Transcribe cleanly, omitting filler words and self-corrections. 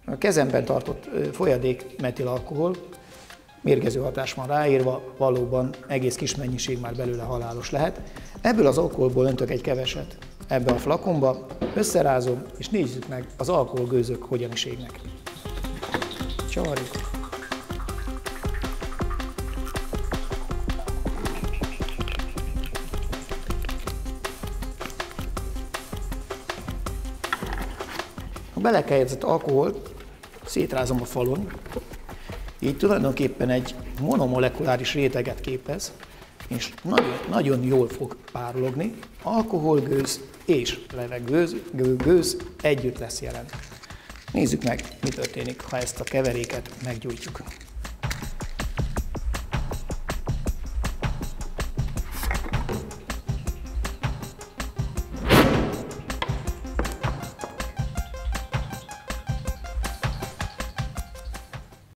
A kezemben tartott folyadék metilalkohol, mérgező hatás van ráírva, valóban egész kis mennyiség már belőle halálos lehet. Ebből az alkoholból öntök egy keveset ebbe a flakonba, összerázom, és nézzük meg az alkoholgőzök hogyan is égnek. Csavarjuk. A belekelyezett alkoholt szétrázom a falon, így tulajdonképpen egy monomolekuláris réteget képez, és nagyon jól fog párologni, alkoholgőz és levegőgőz együtt lesz jelen. Nézzük meg, mi történik, ha ezt a keveréket meggyújtjuk.